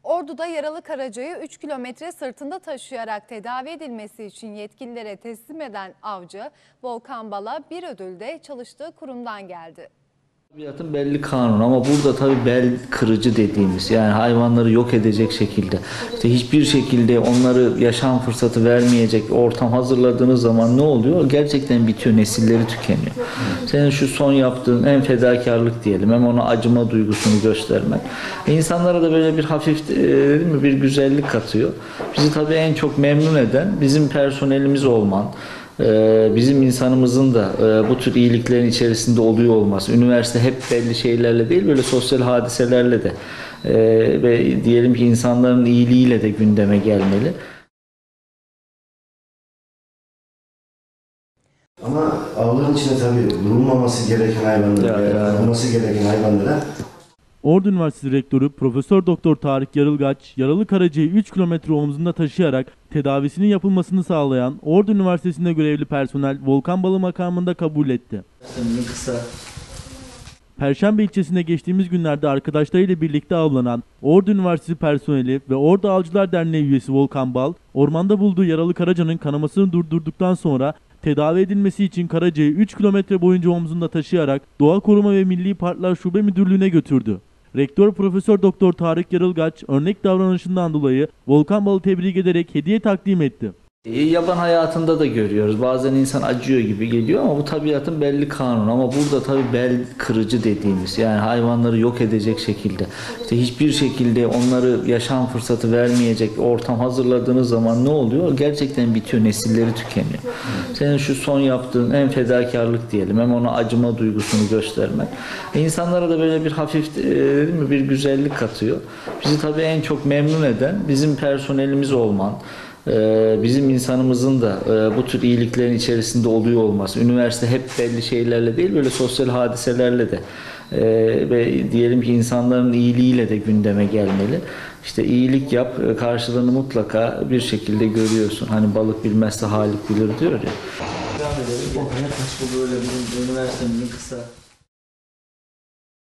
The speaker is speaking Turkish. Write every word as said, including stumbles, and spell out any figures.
Ordu'da yaralı karacayı üç kilometre sırtında taşıyarak tedavi edilmesi için yetkililere teslim eden avcı Volkan Bal'a bir ödül de çalıştığı kurumdan geldi. Tabiatın belli kanunu ama burada tabii bel kırıcı dediğimiz, yani hayvanları yok edecek şekilde, işte hiçbir şekilde onları yaşam fırsatı vermeyecek ortam hazırladığınız zaman ne oluyor? Gerçekten bitiyor, nesilleri tükeniyor. Senin şu son yaptığın en fedakarlık diyelim, hem ona acıma duygusunu göstermek. E insanlara da böyle bir hafif, değil mi, bir güzellik katıyor. Bizi tabii en çok memnun eden bizim personelimiz olman, bizim insanımızın da bu tür iyiliklerin içerisinde oluyor olması. Üniversite hep belli şeylerle değil, böyle sosyal hadiselerle de ve diyelim ki insanların iyiliğiyle de gündeme gelmeli. Ama avların içinde tabii bulunmaması gereken hayvanlar, bulunması gereken hayvanlara. Ordu Üniversitesi Rektörü Profesör Doktor Tarık Yarılgaç, yaralı karacayı üç kilometre omzunda taşıyarak tedavisinin yapılmasını sağlayan Ordu Üniversitesi'nde görevli personel Volkan Bal'ı makamında kabul etti. Kısa. Perşembe ilçesinde geçtiğimiz günlerde arkadaşlarıyla birlikte avlanan Ordu Üniversitesi personeli ve Ordu Avcılar Derneği üyesi Volkan Bal, ormanda bulduğu yaralı karacanın kanamasını durdurduktan sonra tedavi edilmesi için karacayı üç kilometre boyunca omzunda taşıyarak Doğa Koruma ve Milli Parklar Şube Müdürlüğü'ne götürdü. Rektör Profesör Doktor Tarık Yarılgaç örnek davranışından dolayı Volkan Bal'ı tebrik ederek hediye takdim etti. Yaban hayatında da görüyoruz. Bazen insan acıyor gibi geliyor ama bu tabiatın belli kanunu. Ama burada tabii bel kırıcı dediğimiz, yani hayvanları yok edecek şekilde, işte hiçbir şekilde onları yaşam fırsatı vermeyecek ortam hazırladığınız zaman ne oluyor? Gerçekten bitiyor, nesilleri tükeniyor. Senin şu son yaptığın en fedakarlık diyelim, hem ona acıma duygusunu göstermek. E insanlara da böyle bir hafif, değil mi, bir güzellik katıyor. Bizi tabii en çok memnun eden bizim personelimiz olman, bizim insanımızın da bu tür iyiliklerin içerisinde oluyor olması. Üniversite hep belli şeylerle değil, böyle sosyal hadiselerle de ve diyelim ki insanların iyiliğiyle de gündeme gelmeli. İşte iyilik yap, karşılığını mutlaka bir şekilde görüyorsun. Hani balık bilmezse Halik bilir diyor ya. Devam edelim. O kadar kaç bu böyle bizim üniversitemizin kısa